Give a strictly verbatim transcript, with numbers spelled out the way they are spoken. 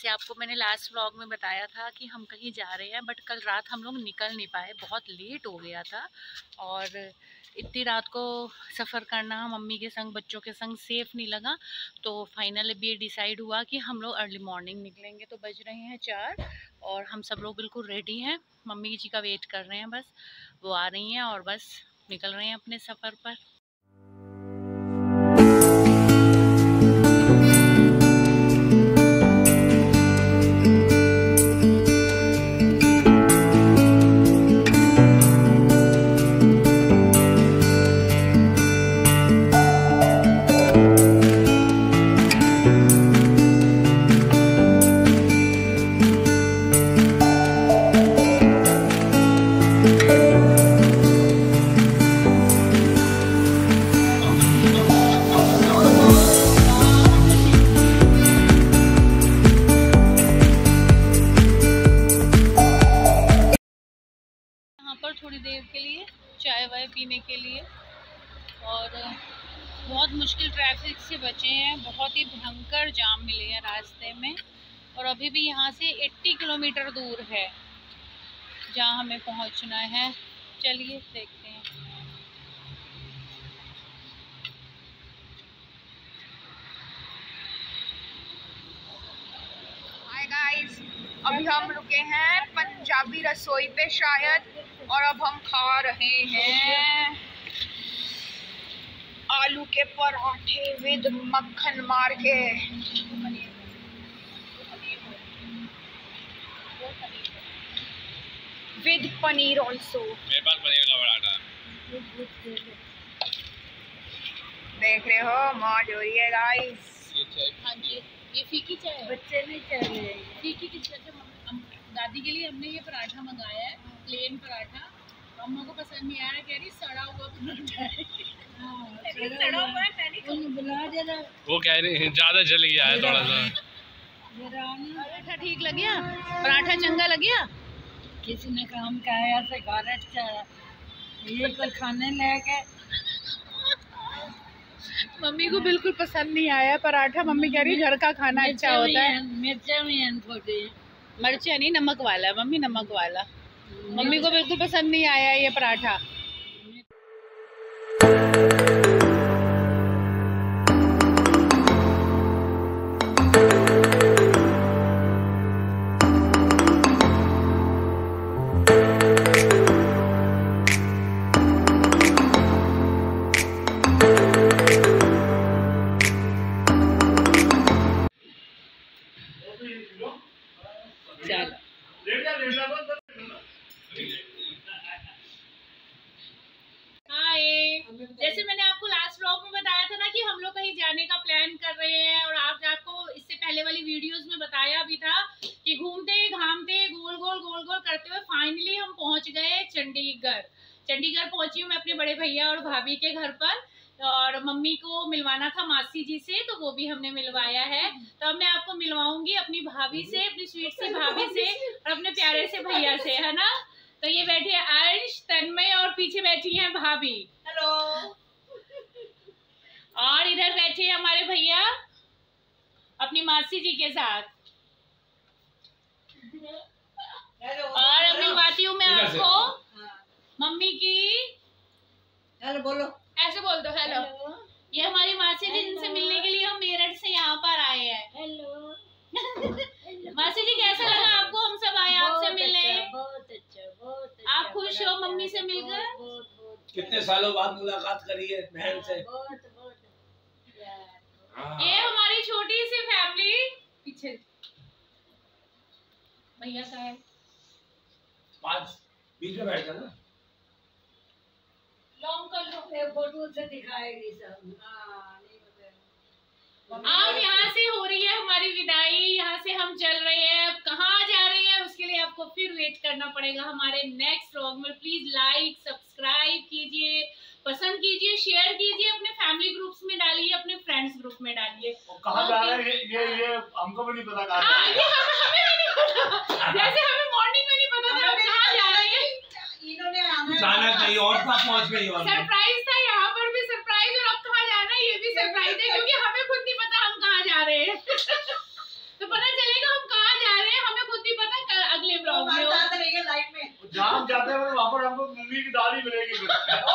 जैसे आपको मैंने लास्ट व्लॉग में बताया था कि हम कहीं जा रहे हैं, बट कल रात हम लोग निकल नहीं पाए, बहुत लेट हो गया था। और इतनी रात को सफ़र करना मम्मी के संग बच्चों के संग सेफ़ नहीं लगा, तो फाइनल अभी ये डिसाइड हुआ कि हम लोग अर्ली मॉर्निंग निकलेंगे। तो बज रहे हैं चार और हम सब लोग बिल्कुल रेडी हैं, मम्मी जी का वेट कर रहे हैं, बस वो आ रही हैं और बस निकल रहे हैं अपने सफ़र पर। थोड़ी देर के लिए चाय वाय पीने के लिए, और बहुत मुश्किल ट्रैफिक से बचे हैं, बहुत ही भयंकर जाम मिले हैं रास्ते में। और अभी भी यहाँ से अस्सी किलोमीटर दूर है जहाँ हमें पहुँचना है। चलिए देखते हैं। हाय गाइस, अभी हम रुके हैं पंजाबी रसोई पे शायद, और अब हम खा रहे हैं आलू के पराठे विद मक्खन मार के। With paneer also. मेरे पास पनीर का पराठा। देख रहे हो, मौज हो रही है गाइस। हाँ जी, ये फीकी चाय बच्चे नहीं चाहिए। फीकी की चाय दादी के लिए हमने ये पराठा मंगाया है, प्लेन पराठा। अम्मा को पसंद नहीं आया, कह रही सड़ा हुआ पराठा है। सड़ा हुआ है, मैंने वो कह रही है ज्यादा जल गया है थोड़ा सा। पराठा ठीक लग गया, पराठा चंगा लग गया। किसी ने काम खाया से घर अच्छा ये कोई खाने लेके। मम्मी को बिल्कुल पसंद नहीं आया पराठा। मम्मी कह रही घर का खाना अच्छा होता है। मिर्चा भी है थोड़ी, मिर्चा नहीं, नमक वाला मम्मी, नमक वाला। मम्मी को बिल्कुल पसंद नहीं आया ये पराठा। हाय, जैसे मैंने आपको लास्ट व्लॉग में बताया था ना कि हम लोग कहीं जाने का प्लान कर रहे हैं, और आप आपको इससे पहले वाली वीडियोस में बताया भी था कि घूमते घामते गोल गोल गोल गोल करते हुए फाइनली हम पहुंच गए चंडीगढ़। चंडीगढ़ पहुंची हूँ मैं अपने बड़े भैया और भाभी के घर पर, और मम्मी को मिलवाना था मासी जी से, तो वो भी हमने मिलवाया है। तो अब मैं आपको मिलवाऊंगी अपनी भाभी से, अपनी स्वीट सी भाभी से और अपने प्यारे से भैया से, है ना। तो ये बैठे हैं अंश, तन्मय, और पीछे बैठी हैं भाभी। हेलो। और इधर बैठे हैं हमारे भैया अपनी मासी जी के साथ। और अब मिलवाती हूँ मैं आपको मम्मी की। हेलो बोलो, ऐसे बोल दो हेलो। ये हमारी मासी जी, जिनसे मिलने के लिए हम मेरठ से यहाँ पर आए हैं। हेलो मासी जी, कैसा लगा आपको हम सब आए आपसे मिलने? बहुत अच्छा, बहुत अच्छा। आप खुश हो मम्मी से मिलकर? कितने सालों बाद मुलाकात करी है बहन से। बहुत बहुत ये हमारी छोटी सी फैमिली। पीछे भैया का है, पांच बीच में बैठा ना। लॉन्ग कर लो, फोटो से दिखाएगी सब। अब यहाँ से हो रही है हमारी विदाई, यहाँ से हम चल रहे हैं। अब कहाँ जा रहे हैं उसके लिए आपको फिर वेट करना पड़ेगा हमारे नेक्स्ट व्लॉग में। प्लीज लाइक सब्सक्राइब कीजिए, पसंद कीजिए, शेयर कीजिए, अपने फैमिली ग्रुप्स में डालिए, अपने फ्रेंड्स ग्रुप में डालिए। कहाँ जा रहे हैं ये ये हमको भी नहीं पता कहाँ हाँ, ये हमें हमें भी नहीं पता। जैसे हमें मॉर्निंग में नहीं पता था कहाँ जा रहे हैं। इन्होंने जाना कहीं और था, पहुँच गई और सरप्राइज था, यहाँ पर भी सरप्राइज, और अब कहाँ जाना है ये भी सरप्राइज है, क्योंकि हमें खुद नहीं पता हम कहाँ जा रहे हैं। तो पता चलेगा हम कहाँ आपको मम्मी की दाढ़ी मिलेगी।